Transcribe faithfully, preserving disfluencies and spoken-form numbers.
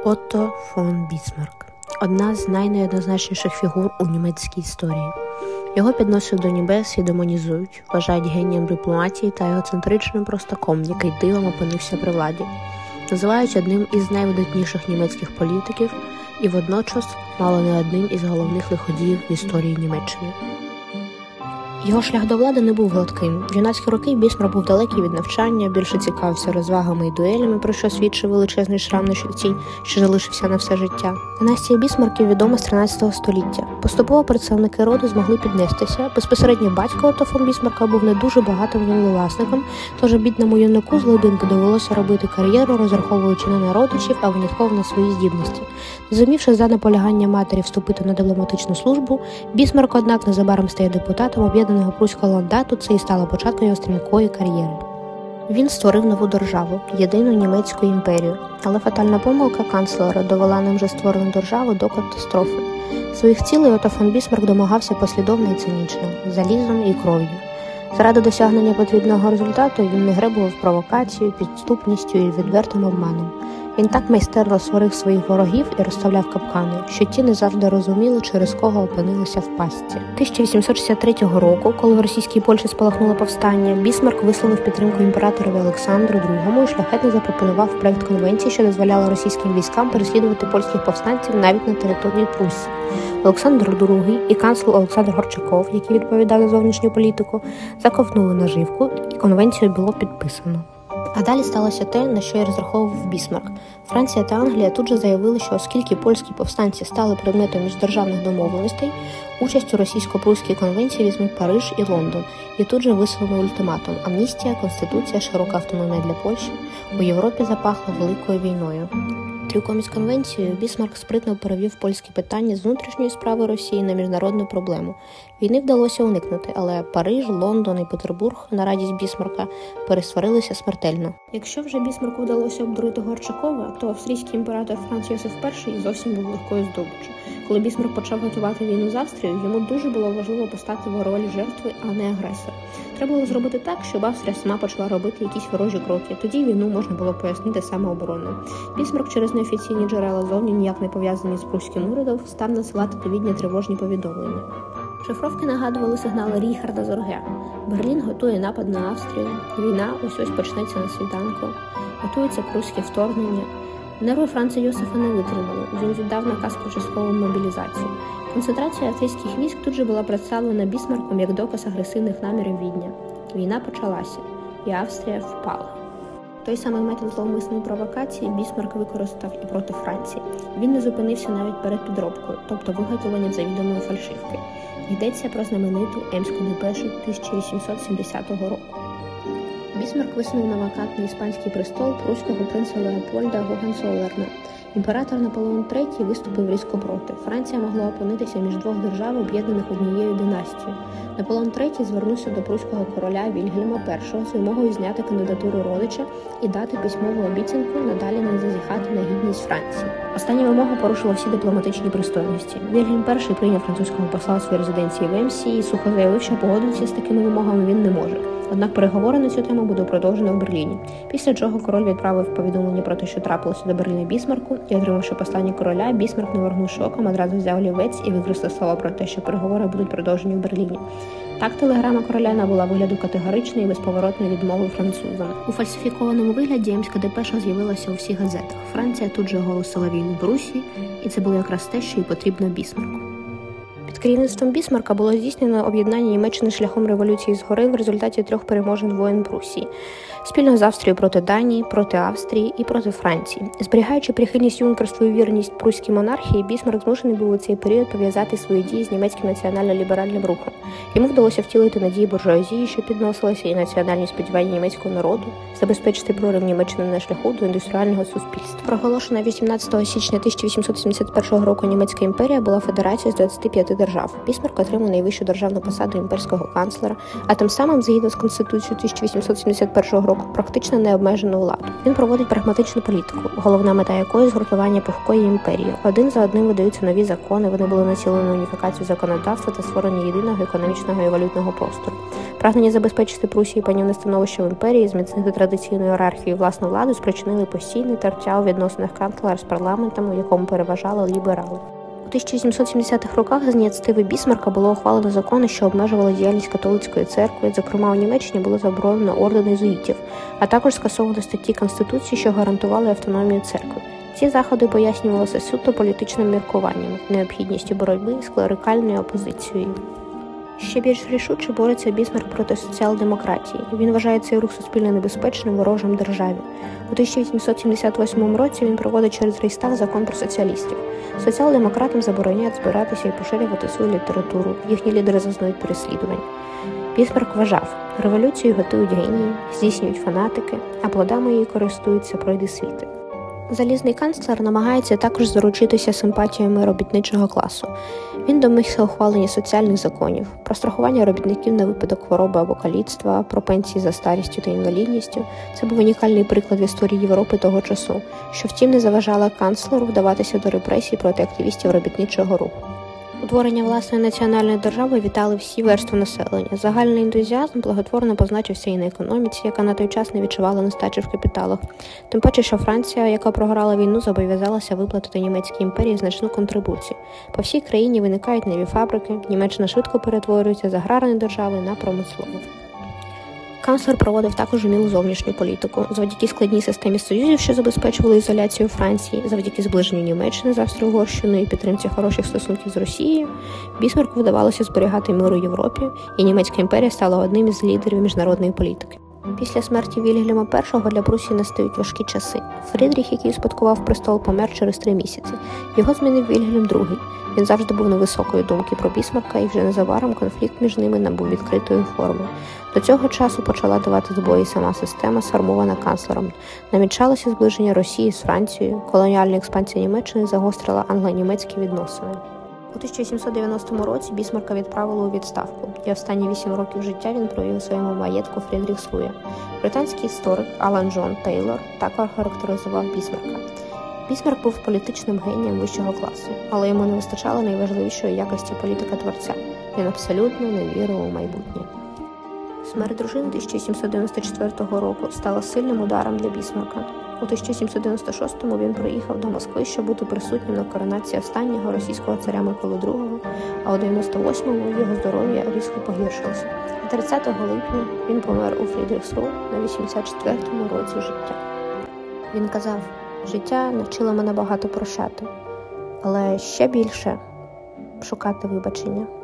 Отто фон Бісмарк – одна з найнеоднозначніших фігур у німецькій історії. Його підносять до небес і демонізують, вважають генієм дипломатії та егоцентричним простаком, який дивом опинився при владі. Називають одним із найвидатніших німецьких політиків і водночас мало не одним із головних лиходіїв в історії Німеччини. Його шлях до влади не був гладким. В юнацькі роки Бісмарк був далекий від навчання, більше цікавився розвагами і дуелями, про що свідчив величезний шрам на щоці, що залишився на все життя. Династія Бісмарків відома з тринадцятого століття. Поступово представники роду змогли піднестися. Безпосередньо батько Отто фон Бісмарка був не дуже багатим землевласником, тож бідному юнаку з глибинки довелося робити кар'єру, розраховуючи не на родичів, а винятково на свої здібності. Не зумівши за наполягання матері вступити на дипломатичну службу, Бісмарк, однак, незабаром стає депутатом об'єднаного прусського ландату, це і стало початком його стрімкої кар'єри. Він створив нову державу – єдину німецьку імперію, але фатальна помилка канцлера довела ним вже створену державу до катастрофи. Своїх цілей Отто фон Бісмарк домагався послідовно і цинічно – залізом і кров'ю. Заради досягнення потрібного результату він не гребував провокацією, підступністю і відвертим обманом. Він так майстерно створив своїх ворогів і розставляв капкани, що ті не завжди розуміли, через кого опинилися в пастці. тисяча вісімсот шістдесят третього року, коли в російській Польщі спалахнуло повстання, Бісмарк висловив підтримку імператорові Олександру другому і шляхетно запропонував проект конвенції, що дозволяла російським військам переслідувати польських повстанців навіть на території Пруссії. Олександр другий і канцлер Олександр Горчаков, який відповідав за зовнішню політику, заковтнули наживку, і конвенцію було підписано. А далі сталося те, на що й розраховував Бісмарк. Франція та Англія тут же заявили, що оскільки польські повстанці стали предметом міждержавних домовленостей, участь у російсько-прусській конвенції візьмуть Париж і Лондон. І тут же висунули ультиматум – амністія, конституція, широка автономія для Польщі. У Європі запахло великою війною. Трюком із конвенцією Бісмарк спритно перевів польське питання з внутрішньої справи Росії на міжнародну проблему. Війни вдалося уникнути, але Париж, Лондон і Петербург на радість Бісмарка пересварилися смертельно. Якщо вже Бісмарку вдалося обдурити Горчакова, то австрійський імператор Франц Йосиф перший зовсім був легкою здобиччю. Коли Бісмарк почав готувати війну з Австрією, йому дуже було важливо постати в ролі жертви, а не агресора. Треба було зробити так, щоб Австрія сама почала робити якісь ворожі кроки. Тоді війну можна було пояснити самообороною. Бісмарк через неофіційні джерела зовні, ніяк не пов'язані з прусським урядом, став насилати довідні тривожні повідомлення. Шифровки нагадували сигнали Ріхарда Зорге. Берлін готує напад на Австрію. Війна ось-ось почнеться на світанку. Готується прусське вторгнення. Нерви Франца Йосифа не витримали. Він віддав наказ про часткову мобілізацію. Концентрація австрійських військ тут же була представлена Бісмарком як доказ агресивних намірів Відня. Війна почалася, і Австрія впала. Той самий метод зловмисної провокації Бісмарк використав і проти Франції. Він не зупинився навіть перед підробкою, тобто виготовленням завідомої фальшивки. Йдеться про знамениту Емську депешу тисяча вісімсот сімдесятого року. Бісмарк висунув на вакантний іспанський престол пруського принца Леопольда Гогенцоллерна. Імператор Наполеон третій виступив різко проти. Франція могла опинитися між двох держав, об'єднаних однією династією. Наполеон третій звернувся до пруського короля Вільгельма першого з вимогою зняти кандидатуру родича і дати письмову обіцянку надалі не зазіхати на гідність Франції. Остання вимога порушила всі дипломатичні пристойності. Вільгельм перший прийняв французького посла у своїй резиденції в Емсі і сухо заявив, що погодитися з такими вимогами він не може. Однак переговори на цю тему буде продовжено в Берліні. Після чого король відправив повідомлення про те, що трапилося до Берліна Бісмарку, і, отримавши послання короля, Бісмарк, не моргнувши оком, одразу взяв олівець і викреслив слова про те, що переговори будуть продовжені в Берліні. Так телеграма короля набула вигляду категоричної і безповоротної відмови французам. У фальсифікованому вигляді Емська депеша з'явилася у всіх газетах. Франція тут же оголосила війну Пруссії, і це було якраз те, що й потрібно Бісмарку. Під керівництвом Бісмарка було здійснено об'єднання Німеччини шляхом революції згори в результаті трьох переможень воєн Пруссії. Спільно з Австрією проти Данії, проти Австрії і проти Франції. Зберігаючи прихильність юнкерству і вірність прусській монархії, Бісмарк змушений був у цей період пов'язати свої дії з німецьким національно-ліберальним рухом. Йому вдалося втілити надії буржуазії, що підносилися, і національні сподівання німецького народу, забезпечити прорив Німеччини на шляху до індустріального суспільства. Проголошена вісімнадцятого січня тисяча вісімсот сімдесят першого року Німецька імперія була федерацією з двадцяти п'яти держав. Бісмарк отримав найвищу державну посаду імперського канцлера, а тим самим, згідно з Конституцією тисяча вісімсот сімдесят першого року, практично необмежену владу. Він проводить прагматичну політику, головна мета якої – згуртування пухкої імперії. Один за одним видаються нові закони, вони були націлені на уніфікацію законодавства та створення єдиного економічного і валютного простору. Прагнення забезпечити Прусії панівне становище в імперії, зміцнити традиційну ієрархію і власну владу спричинили постійне тертя у відносинах канцлера з парламентом, у якому переважали ліберали. У тисяча вісімсот сімдесятих роках з ініціативи Бісмарка було ухвалено закони, що обмежували діяльність католицької церкви. Зокрема, у Німеччині було заборонено орден єзуїтів, а також скасовано статті Конституції, що гарантували автономію церкви. Ці заходи пояснювалися суто політичним міркуванням, необхідністю боротьби з клерикальною опозицією. Ще більш рішуче бореться Бісмарк проти соціал-демократії. Він вважає цей рух суспільно небезпечним, ворожим державі. У тисяча вісімсот сімдесят восьмому році він проводить через Рейхстаг закон про соціалістів. Соціал-демократам забороняють збиратися і поширювати свою літературу. Їхні лідери зазнають переслідувань. Бісмарк вважав, революцію готують генії, здійснюють фанатики, а плодами її користуються пройди світи. Залізний канцлер намагається також заручитися симпатіями робітничого класу. Він домігся ухвалення соціальних законів, про страхування робітників на випадок хвороби або каліцтва, про пенсії за старістю та інвалідністю. Це був унікальний приклад в історії Європи того часу, що втім не заважало канцлеру вдаватися до репресій проти активістів робітничого руху. Утворення власної національної держави вітали всі верстви населення. Загальний ентузіазм благотворно позначився і на економіці, яка на той час не відчувала нестачі в капіталах. Тим паче, що Франція, яка програла війну, зобов'язалася виплатити німецькій імперії значну контрибуцію. По всій країні виникають нові фабрики, Німеччина швидко перетворюється з аграрної держави на промислову. Канцлер проводив також умілу зовнішню політику. Завдяки складній системі союзів, що забезпечували ізоляцію Франції, завдяки зближенню Німеччини з Австро-Угорщиною і підтримці хороших стосунків з Росією, Бісмарку вдавалося зберігати мир у Європі, і Німецька імперія стала одним із лідерів міжнародної політики. Після смерті Вільгельма першого для Прусії настають важкі часи. Фрідріх, який успадкував престол, помер через три місяці. Його змінив Вільгельм другий. Він завжди був невисокої думки про Бісмарка, і вже незабаром конфлікт між ними набув відкритої форми. До цього часу почала давати збої сама система, сформована канцлером. Намічалося зближення Росії з Францією, колоніальна експансія Німеччини загострила англо-німецькі відносини. У тисяча сімсот дев'яностому році Бісмарка відправили у відставку, і останні вісім років життя він провів у своєму маєтку Фрідріхсрує. Британський історик Алан Джон Тейлор також характеризував Бісмарка. Бісмарк був політичним генієм вищого класу, але йому не вистачало найважливішої якості політика-творця. Він абсолютно не вірив у майбутнє. Смерть дружини тисяча сімсот дев'яносто четвертого року стала сильним ударом для Бісмарка. У тисяча сімсот дев'яносто шостому він приїхав до Москви, щоб бути присутнім на коронації останнього російського царя Миколи другого, а у дев'яносто восьмому його здоров'я різко погіршилося. А тридцятого липня він помер у Фрідріхсру на вісімдесят четвертому році життя. Він казав: «Життя навчило мене багато прощати, але ще більше шукати вибачення».